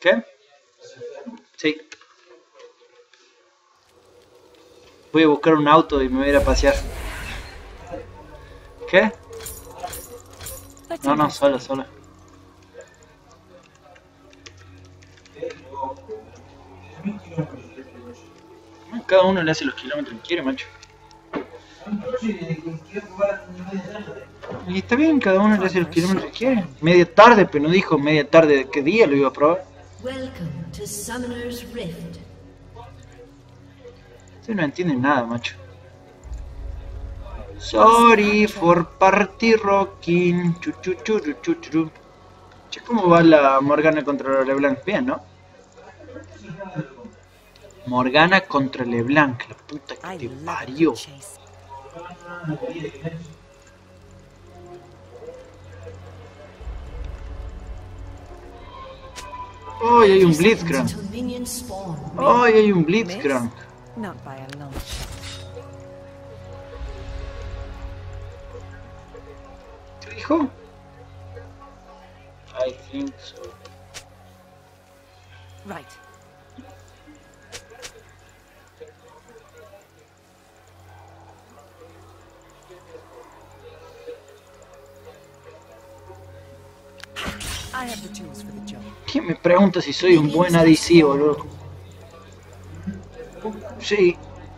¿Qué? Sí. Voy a buscar un auto y me voy a ir a pasear. ¿Qué? No, solo. Cada uno le hace los kilómetros que quiere, macho. Y está bien, cada uno le hace los kilómetros que quiere. Media tarde, pero no dijo media tarde de qué día lo iba a probar. Ustedes no entienden nada, macho. Sorry for party rocking. Che, ¿cómo va la Morgana contra LeBlanc? Bien, ¿no? Morgana contra LeBlanc, la puta que te parió. ¡Ay, hay un Blitzcrank! ¡Ay, hay un Blitzcrank! ¿Qué dijo? I think so. Right. I have the tools for the job. ¿Quién me pregunta si soy un buen ADC, boludo? Sí.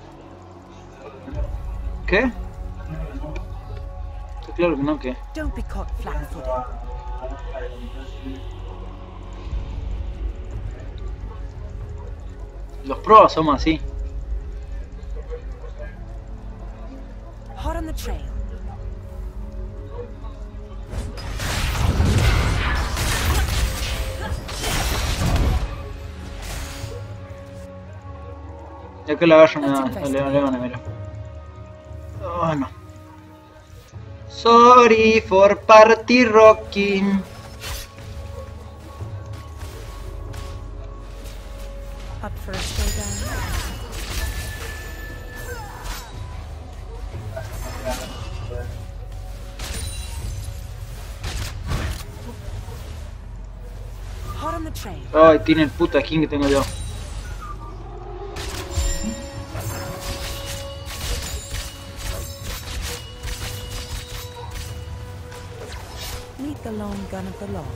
¿Qué? Está claro que no, ¿qué? Don't be caught flat-footed. Los pros somos así. Hot on the trail. Ya que la agarro me da, mira. Oh, no. Sorry for party rocking. Up for a showdown. Hot on the trail. Ay, tiene el puta skin que tengo yo. Meet the long gun of the law.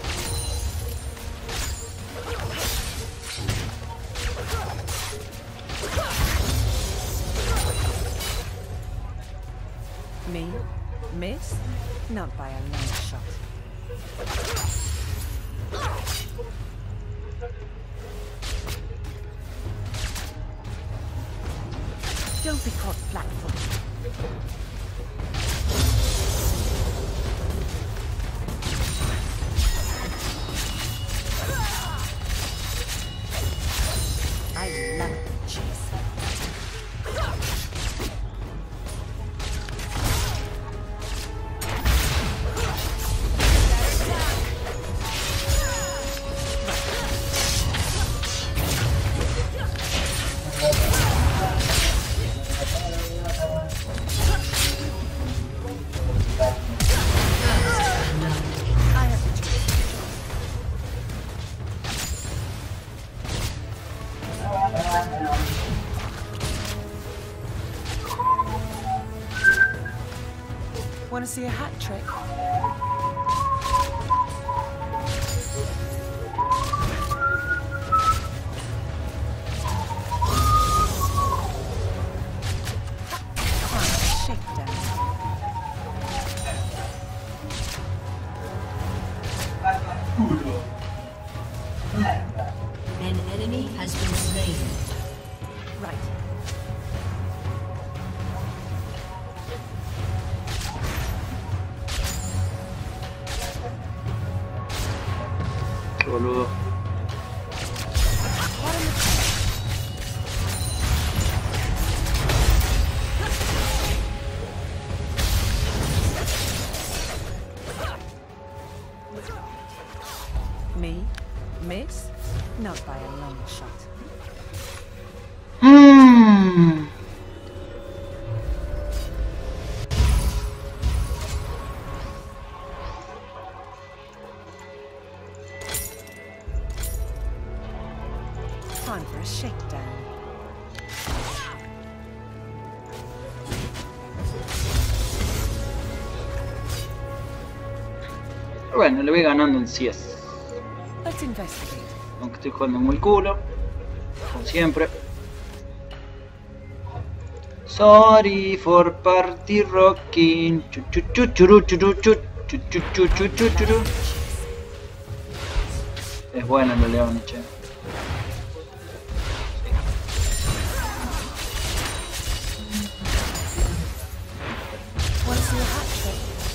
Me? Miss? Not by a long shot. Don't be caught flat-footed. I love the chase. Want to see a hat trick? Shakedown. An enemy has been slain. Right. Qué boludo. Me? Miss? Not by a long shot. Time for a shakedown. Pero bueno, le voy ganando en CS. Let's investigate. Aunque estoy jugando muy culo. Como siempre. Sorry for party rocking. Chu, chu, chu, churu, churu, chu, chu, chu, chu, chu, chu, churu. Es bueno el león, che. Want to see a hat trick?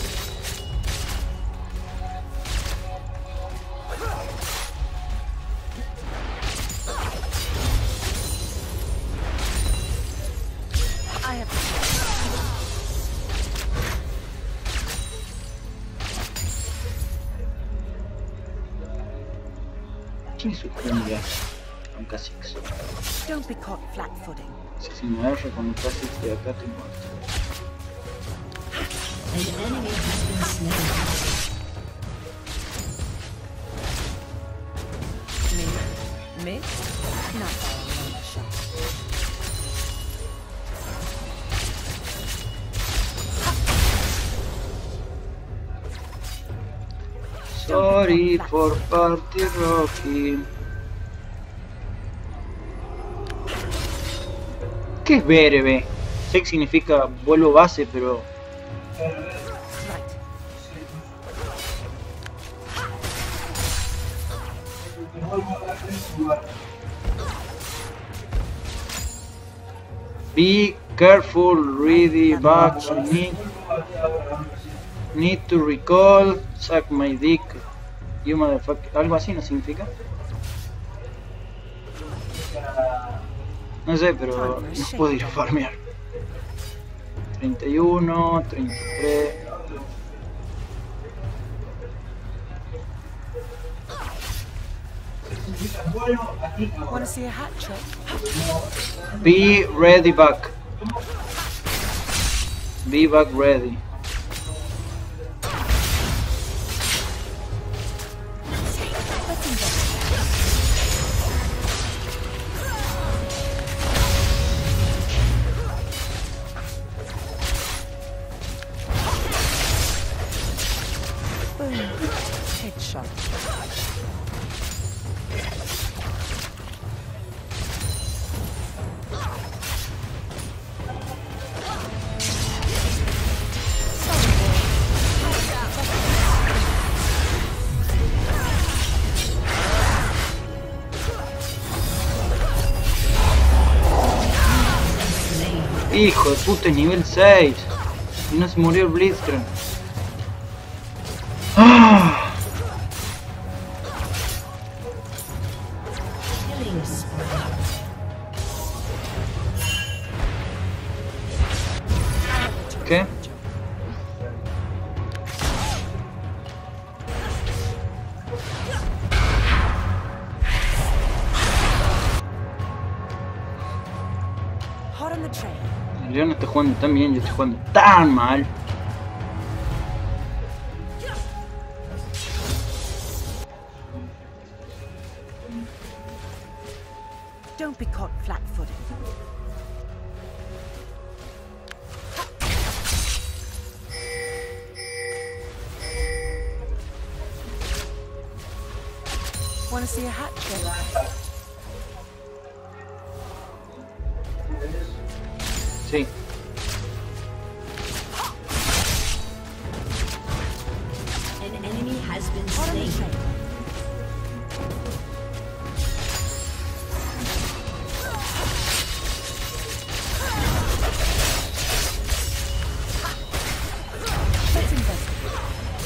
I have ¿Quién es su jungla? Con Kha'Zix. Don't be caught flat-footing. Asesino R con el Kha'Zix de acá te muerto. An enemy has been slain. Miss? Not by a long shot. Sorry for party rocking. ¿Qué es BRB? Sé que significa vuelvo base, pero... Right. Be careful, ready, back, need to recall, suck my dick, you motherfucker. Algo así no significa. No sé, pero no puedo ir a farmear. 31, 33. Want to see a hat trick? Be ready back. Be back ready. Let's investigate. Boom. Headshot. Hijo de puta, nivel 6. Y no se murió el Blitzcrank. ¡Ah! Killing spree. ¿Qué? Hot on the train. El León está jugando tan bien, yo estoy jugando tan mal. Don't be caught flat-footed. Want to see a hat trick? Sí. An enemy has been Hot on the slain. train. Let's investigate.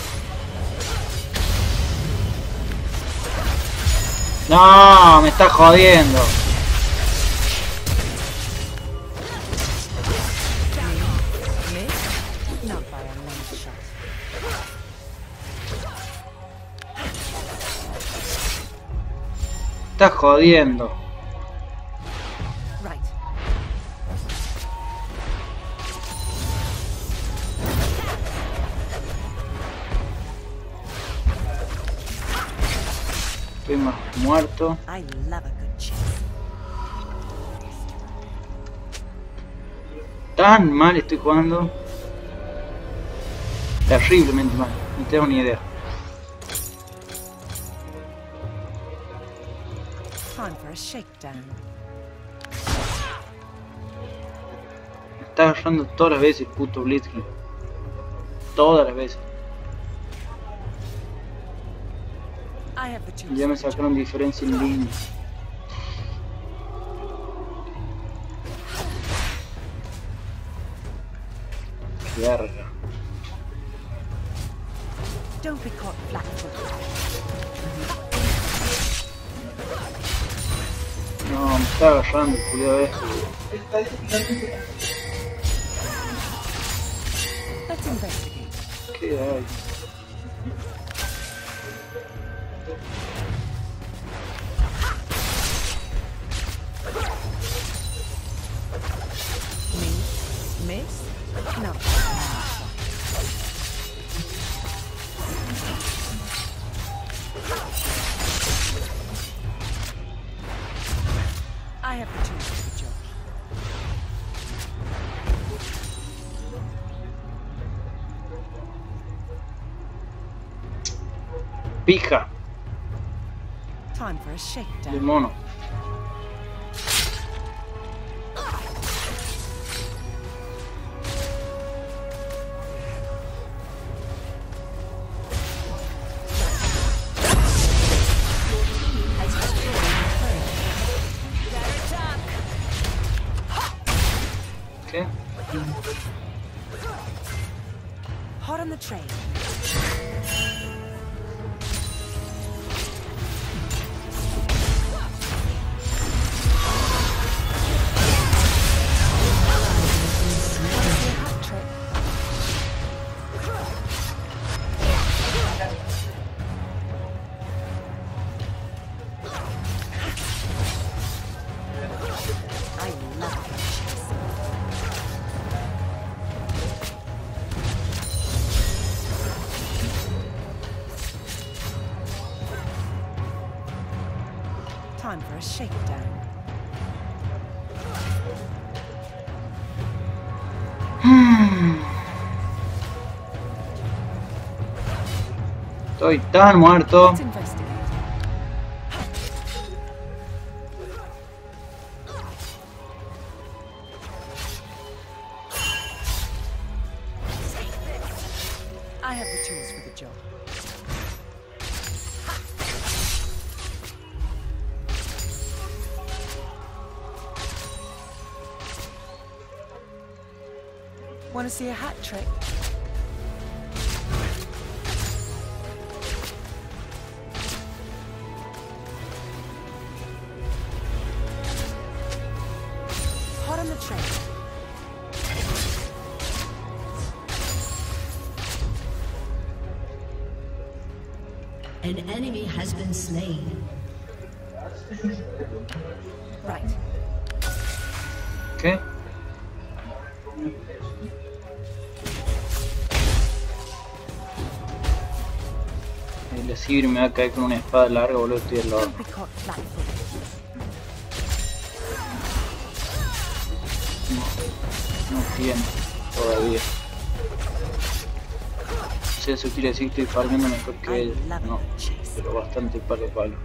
No, me está jodiendo. Miss? Not by a long shot. Está jodiendo. Right. Estoy más muerto. I love a good chase. Tan mal estoy jugando. Terriblemente mal. No tengo ni idea. Time for a shakedown. Me está agarrando todas las veces el puto Blitzkrieg. Todas las veces. I have the tools. Ya me sacaron diferencia en línea. Verga. Don't be caught flat-footed. No, me está agarrando el culiado este. Let's investigate. ¿Qué hay? Miss? No. I have the tools for the job. Pija Time for a de shakedown. mono. ¿Qué? Hot on the train. Hat trick. I love it. Time for a shakedown. Estoy tan muerto. Let's investigate. I have the tools for the job. Want to see a hat trick? Hot on the train. An enemy has been slain. Right. ¿Qué? El Sivir me va a caer con una espada larga, boludo, estoy al lado. Don't be caught flat-footed. No tiene, todavía. No sé, eso quiere decir que estoy farmeando mejor que él. No, pero bastante palo a palo.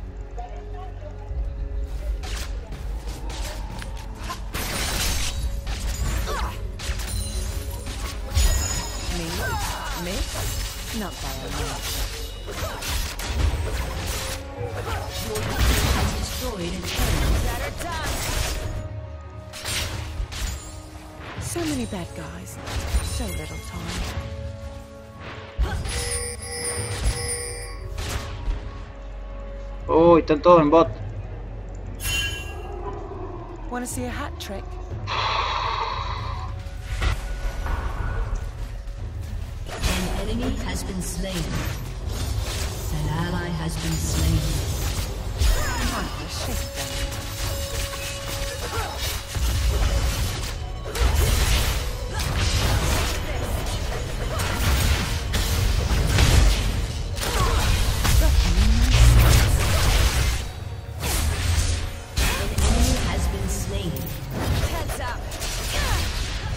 Miss? Not by a mile. Has destroyed a turret. So many bad guys. So little time. Oh, están todos en bot. Want to see a hat trick? An enemy has been slain. An ally has been slain. Time for a shakedown. An enemy has been slain. Heads up.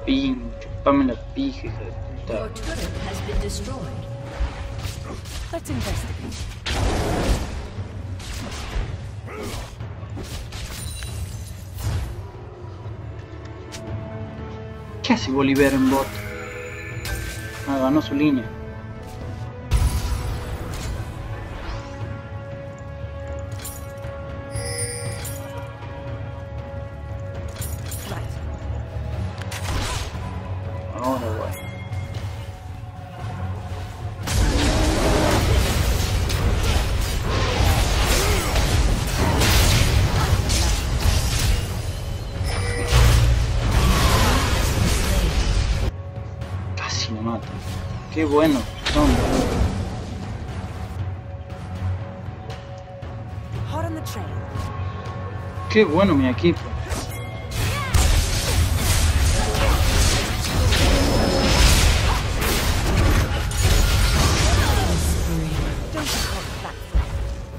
pin, chupame la pija, hija de puta. Your turret has been destroyed. Let's investigate. ¿Qué hace Bolívar en bot? Ah, ganó su línea. Right. Ahora voy. Casi me mata. Qué bueno son. Hot on the trail. Qué bueno mi equipo. Don't be caught flat-footed.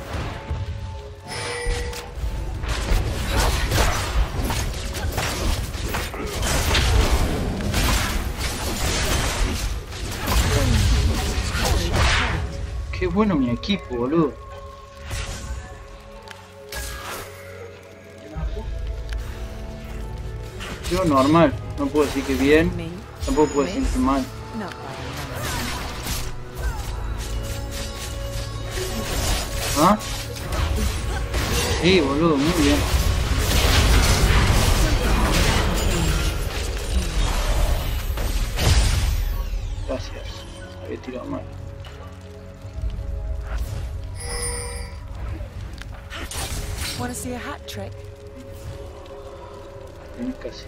Qué bueno mi equipo, boludo. Yo normal, no puedo decir que bien, Me? tampoco puedo decir que mal. Not by a ¿Ah? Sí, boludo, muy bien. Gracias, había tirado mal. Want to see a hat trick? Casi.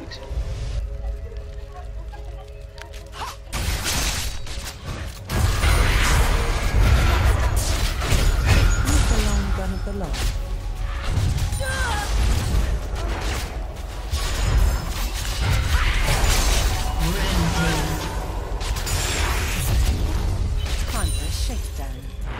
Use the long gun of the law. Time for a shakedown.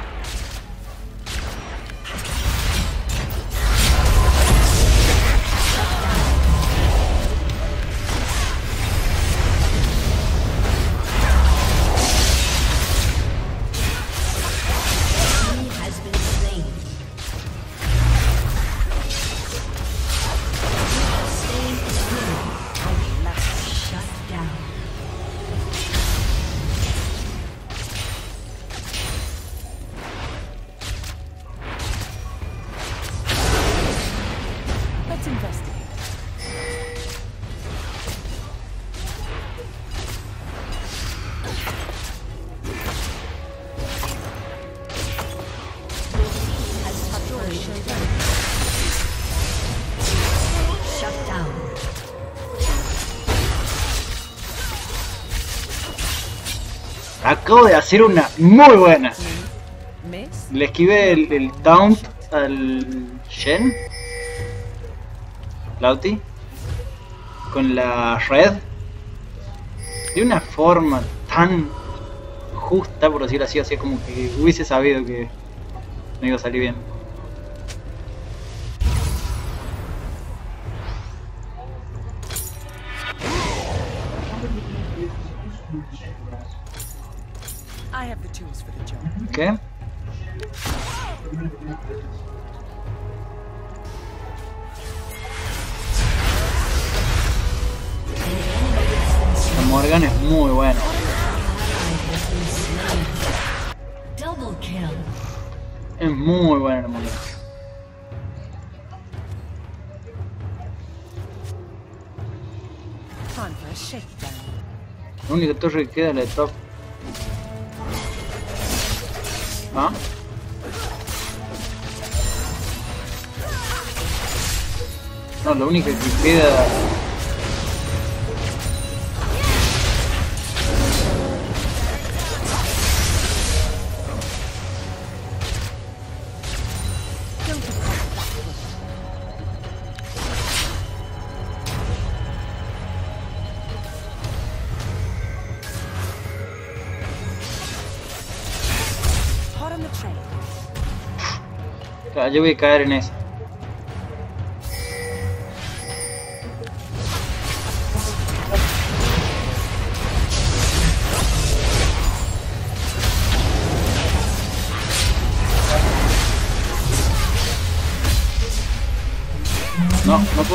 He has been slain. Stay still. Shut down. Let's investigate. Has destroyed. Shut down. Acabo de hacer una muy buena. Miss? Le esquivé el taunt al Shen. Lauti. Con la red. De una forma tan justa, por decirlo así, como que hubiese sabido que no iba a salir bien. I have the tools for the job. ¿Qué? La Morgan es muy bueno. Double kill. Es muy buena la Morgan. Time for a shakedown. La única torre que queda es la de top. ¿Ah? No, la única que queda... Don't be caught flat-footed. Hot on the trail. Yo voy a caer en esa.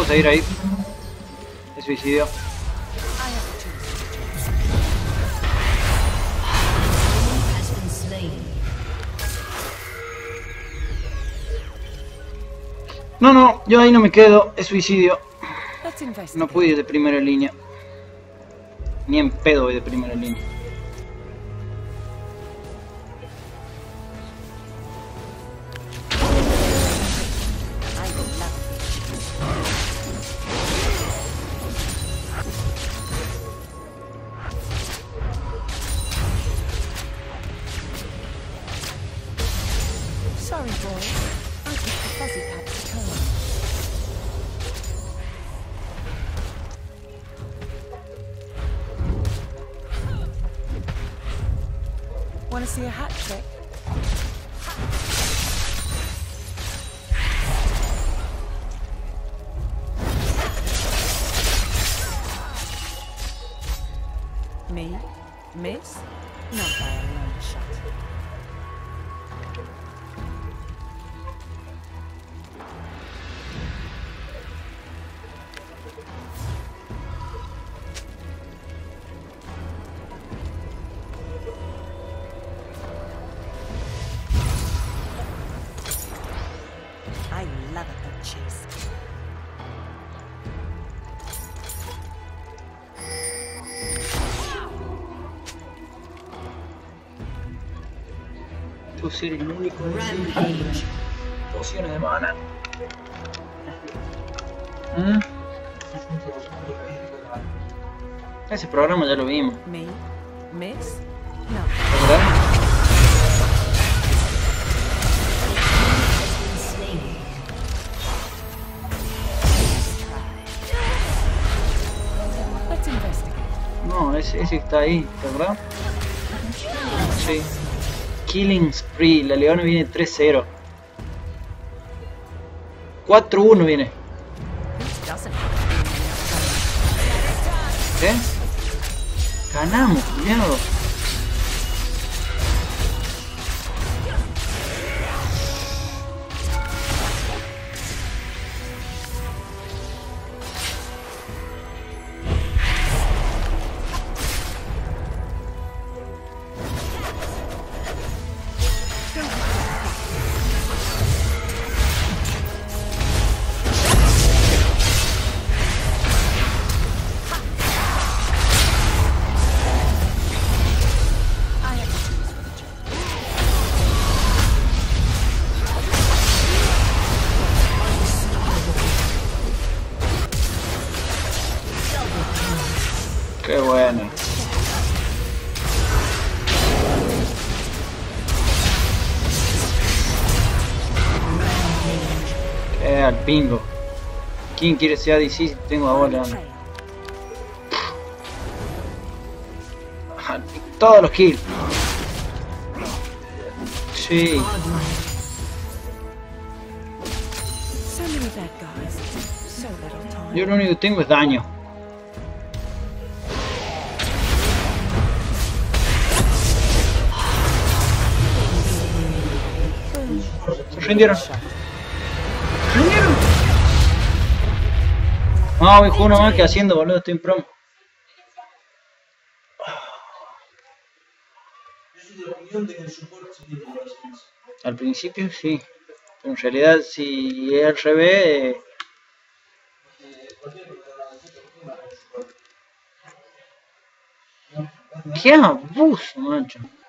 puedo seguir ahí. Es suicidio. Has been slain. No, yo ahí no me quedo. Es suicidio. Let's investigate. No pude ir de primera línea. Ni en pedo voy de primera línea. I will love it. Sorry, boy. I picked the fuzzy cat's turn. Want to see a hat trick? Me? Miss? Not by a long shot. I love a good chase. Tú ser el único de Rampage. pociones de mana. Ese programa ya lo vimos, Me? Miss? No. ¿verdad? Slain. Let's investigate. No, ese está ahí, ¿verdad? Sí. Killing Spree, la Leona viene 3-0. 4-1 viene. This doesn't ¿Qué? Ganamos, cuidado. Qué bueno. Al bingo. ¿Quién quiere ser ADC si tengo a bola? trail. Todos los kills. Sí. So many bad guys. So little time. Yo lo único que tengo es daño. Se rindieron. Se rindieron. No, voy con uno más que haciendo, boludo, estoy en promo. Al principio sí, pero en realidad si es al revés... ¡Qué abuso, mancho!